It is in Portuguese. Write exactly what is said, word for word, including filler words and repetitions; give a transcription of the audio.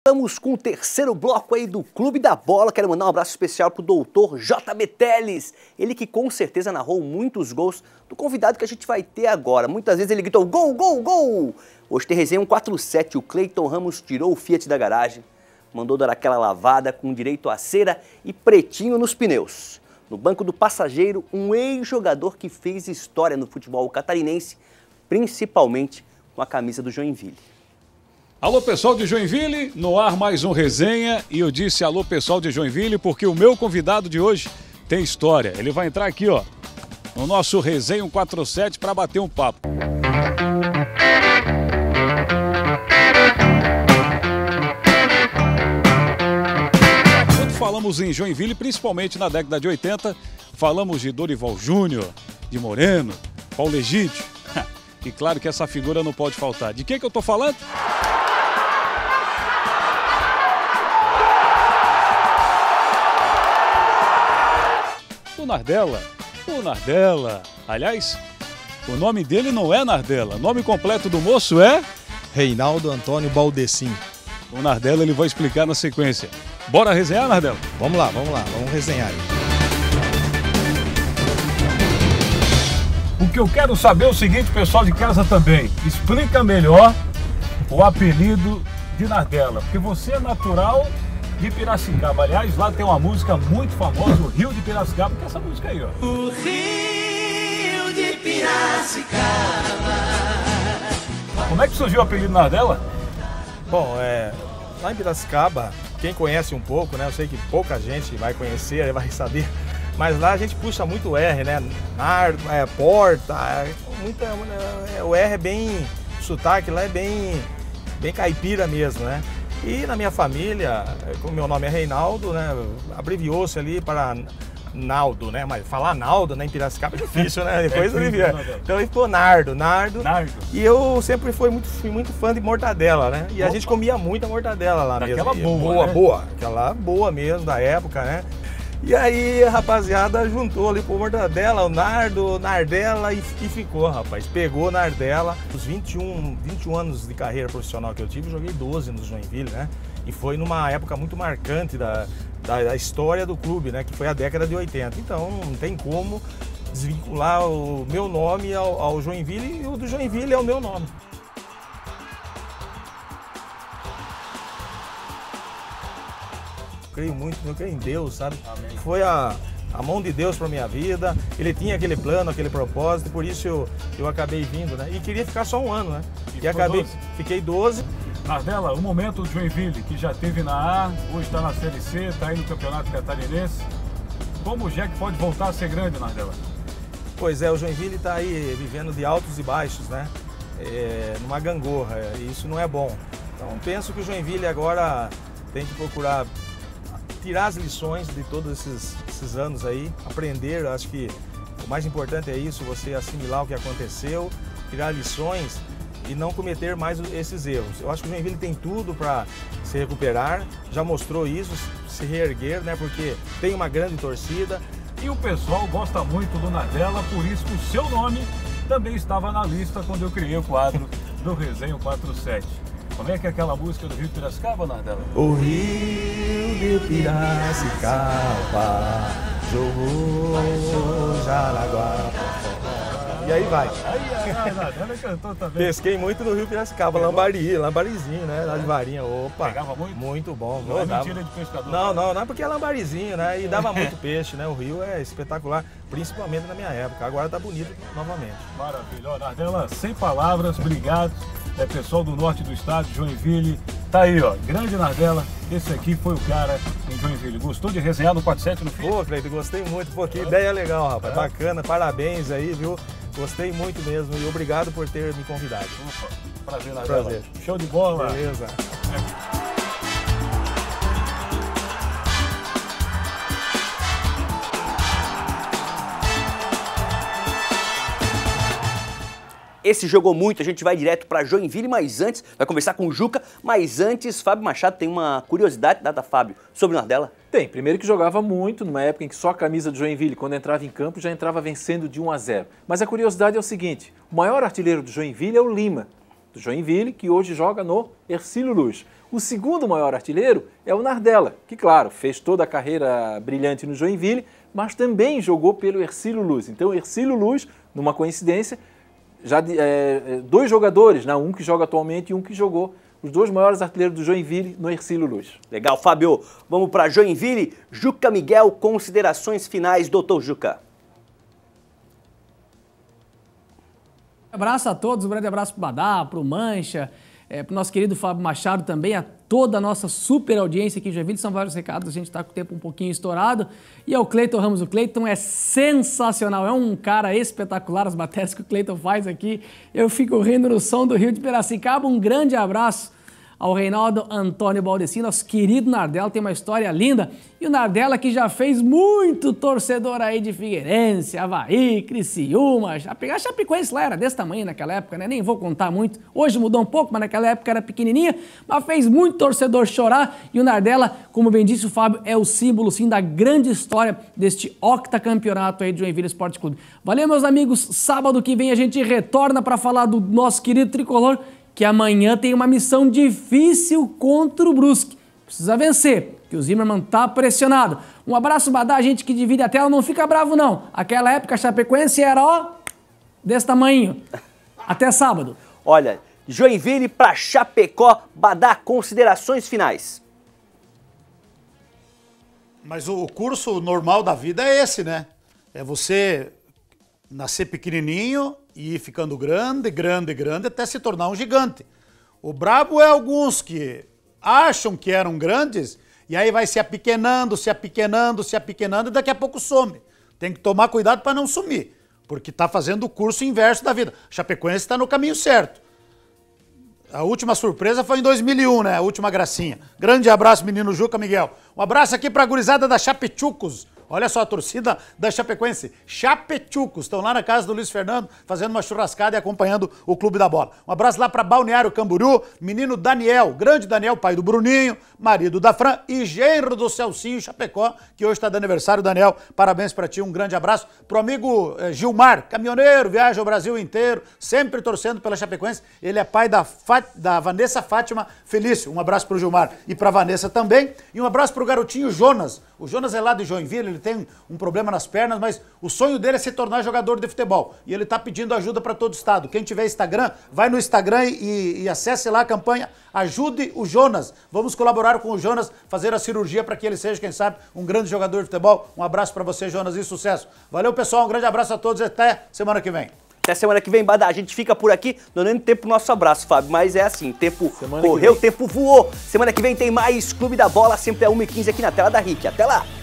estamos com o terceiro bloco aí do Clube da Bola. Quero mandar um abraço especial pro doutor J B Teles. Ele que com certeza narrou muitos gols do convidado que a gente vai ter agora. Muitas vezes ele gritou gol, gol, gol. Hoje tem resenha um quatro sete. O Cleiton Ramos tirou o Fiat da garagem, mandou dar aquela lavada com direito a cera e pretinho nos pneus. No banco do passageiro, um ex-jogador que fez história no futebol catarinense, principalmente com a camisa do Joinville. Alô, pessoal de Joinville, no ar mais um resenha. E eu disse alô, pessoal de Joinville, porque o meu convidado de hoje tem história. Ele vai entrar aqui, ó, no nosso resenha um quatro sete para bater um papo. Quando falamos em Joinville, principalmente na década de oitenta, falamos de Dorival Júnior, de Moreno, Paulo Egídio. E claro que essa figura não pode faltar. De quem que eu tô falando? O Nardella, o Nardella. Aliás, o nome dele não é Nardella. O nome completo do moço é... Reinaldo Antônio Baldessim. O Nardella ele vai explicar na sequência. Bora resenhar, Nardella? Vamos lá, vamos lá, vamos resenhar. O que eu quero saber é o seguinte, pessoal de casa também. Explica melhor o apelido de Nardella, porque você é natural de Piracicaba. Aliás, lá tem uma música muito famosa, o Rio de Piracicaba, que é essa música aí, ó. O Rio de Piracicaba. Como é que surgiu o apelido Nardella? Bom, é, lá em Piracicaba, quem conhece um pouco, né? Eu sei que pouca gente vai conhecer, vai saber, mas lá a gente puxa muito R, né? Nardo, é, porta, é, muita, é, o R é bem, o sotaque lá é bem, bem caipira mesmo, né? E na minha família, como meu nome é Reinaldo, né? Abreviou-se ali para Naldo, né? Mas falar Naldo, né, em Piracicaba é difícil, né? Depois é difícil, né? Então ele ficou Nardo, Nardo. Nardo. E eu sempre fui muito, fui muito fã de mortadela, né? E Opa. a gente comia muita mortadela lá mesmo. Aquela boa, boa, né? boa. Aquela boa mesmo da época, né? E aí a rapaziada juntou ali pro mortadela, o Nardo, Nardella e, e ficou, rapaz. Pegou Nardella. Os vinte e um, vinte e um anos de carreira profissional que eu tive, eu joguei doze no Joinville, né? E foi numa época muito marcante da, da, da história do clube, né? Que foi a década de oitenta. Então não tem como desvincular o meu nome ao, ao Joinville, e o do Joinville é o meu nome. Eu creio muito, eu creio em Deus, sabe? Amém. Foi a, a mão de Deus para minha vida. Ele tinha aquele plano, aquele propósito, por isso eu, eu acabei vindo, né? E queria ficar só um ano, né? E, e acabei, doze. Fiquei doze. Nardella, o momento do Joinville, que já esteve na A, hoje está na Série C, está aí no Campeonato Catarinense. Como o Jack pode voltar a ser grande, Nardella? Pois é, o Joinville está aí vivendo de altos e baixos, né? É, numa gangorra, e isso não é bom. Então penso que o Joinville agora tem que procurar tirar as lições de todos esses, esses anos aí, aprender. Acho que o mais importante é isso, você assimilar o que aconteceu, tirar lições e não cometer mais esses erros. Eu acho que o Joinville tem tudo para se recuperar, já mostrou isso, se reerguer, né? Porque tem uma grande torcida. E o pessoal gosta muito do Nardella, por isso que o seu nome também estava na lista quando eu criei o quadro do Resenha quatro sete. Como é que é aquela música do Rio de Piracicaba, Nardella? O Rio de Piracicaba jogou Jaraguá. E aí vai. Aí, aí, Nardella cantou também. Pesquei muito no Rio Piracicaba, lambari, lambarizinho, né? Lá de varinha, opa. Pegava muito? Muito bom. Não é dava... mentira de pescador. Não, não, não é porque é lambarizinho, né? E dava muito peixe, né? O rio é espetacular, principalmente na minha época. Agora tá bonito novamente. Maravilha. Ó, Nardella, sem palavras, obrigado. É pessoal do norte do estado, Joinville. Tá aí, ó, grande Nardella. Esse aqui foi o cara em Joinville. Gostou de resenhar no quatro sete no fim? Pô, Cleiton, gostei muito. Pô, que é. ideia legal, rapaz. É. Bacana, parabéns aí, viu? Gostei muito mesmo e obrigado por ter me convidado. Opa, prazer, Nardella. Prazer. Show de bola. Beleza. É. Esse jogou muito, a gente vai direto para Joinville, mas antes, vai conversar com o Juca, mas antes, Fábio Machado tem uma curiosidade, dada, Fábio, sobre o Nardella? Tem, primeiro que jogava muito, numa época em que só a camisa do Joinville, quando entrava em campo, já entrava vencendo de um a zero. Mas a curiosidade é o seguinte, o maior artilheiro do Joinville é o Lima, do Joinville, que hoje joga no Hercílio Luz. O segundo maior artilheiro é o Nardella, que, claro, fez toda a carreira brilhante no Joinville, mas também jogou pelo Hercílio Luz. Então, Hercílio Luz, numa coincidência, já é, dois jogadores, né? Um que joga atualmente e um que jogou, os dois maiores artilheiros do Joinville no Hercílio Luz. Legal, Fábio. Vamos para Joinville. Juca Miguel, considerações finais, doutor Juca. Um abraço a todos, um grande abraço para o Badá, para o Mancha, é, para o nosso querido Fábio Machado também, a toda a nossa super audiência aqui em Joinville. São vários recados, a gente está com o tempo um pouquinho estourado. E ao Cleiton Ramos, o Cleiton é sensacional, é um cara espetacular, as matérias que o Cleiton faz aqui. Eu fico rindo no som do Rio de Piracicaba. Um grande abraço ao Reinaldo Antônio Baldessi, nosso querido Nardella, tem uma história linda. E o Nardella que já fez muito torcedor aí de Figueirense, Avaí, Criciúma, pegar Chapecoense lá era desse tamanho naquela época, né? Nem vou contar muito. Hoje mudou um pouco, mas naquela época era pequenininha, mas fez muito torcedor chorar. E o Nardella, como bem disse o Fábio, é o símbolo sim da grande história deste octacampeonato aí de Joinville Esporte Clube. Valeu, meus amigos. Sábado que vem a gente retorna para falar do nosso querido tricolor, que amanhã tem uma missão difícil contra o Brusque. Precisa vencer, que o Zimmermann tá pressionado. Um abraço, Badá, a gente que divide a tela, não fica bravo não. Aquela época a Chapecoense era, ó, desse tamanho. Até sábado. Olha, Joinville para Chapecó, Badá, considerações finais. Mas o curso normal da vida é esse, né? É você nascer pequenininho e ir ficando grande, grande, grande, até se tornar um gigante. O brabo é alguns que acham que eram grandes e aí vai se apequenando, se apequenando, se apequenando e daqui a pouco some. Tem que tomar cuidado para não sumir, porque está fazendo o curso inverso da vida. Chapecoense está no caminho certo. A última surpresa foi em dois mil e um, né? A última gracinha. Grande abraço, menino Juca Miguel. Um abraço aqui para a gurizada da Chapechucos. Olha só a torcida da Chapecoense, Chapechucos, estão lá na casa do Luiz Fernando, fazendo uma churrascada e acompanhando o Clube da Bola. Um abraço lá para Balneário Camboriú, menino Daniel, grande Daniel, pai do Bruninho, marido da Fran e genro do Celcinho Chapecó, que hoje está de aniversário, Daniel. Parabéns para ti, um grande abraço. Pro amigo eh, Gilmar, caminhoneiro, viaja o Brasil inteiro, sempre torcendo pela Chapecoense. Ele é pai da, Fá, da Vanessa Fátima Felício. Um abraço pro Gilmar e pra Vanessa também. E um abraço pro garotinho Jonas. O Jonas é lá de Joinville, ele tem um problema nas pernas, mas o sonho dele é se tornar jogador de futebol. E ele está pedindo ajuda para todo o estado. Quem tiver Instagram, vai no Instagram e, e acesse lá a campanha Ajude o Jonas. Vamos colaborar com o Jonas, fazer a cirurgia para que ele seja, quem sabe, um grande jogador de futebol. Um abraço para você, Jonas, e sucesso. Valeu, pessoal, um grande abraço a todos e até semana que vem. Até semana que vem, Badá. A gente fica por aqui, não dando tempo pro nosso abraço, Fábio. Mas é assim, tempo semana correu, tempo voou. Semana que vem tem mais Clube da Bola, sempre a uma e quinze aqui na tela da R I C. Até lá!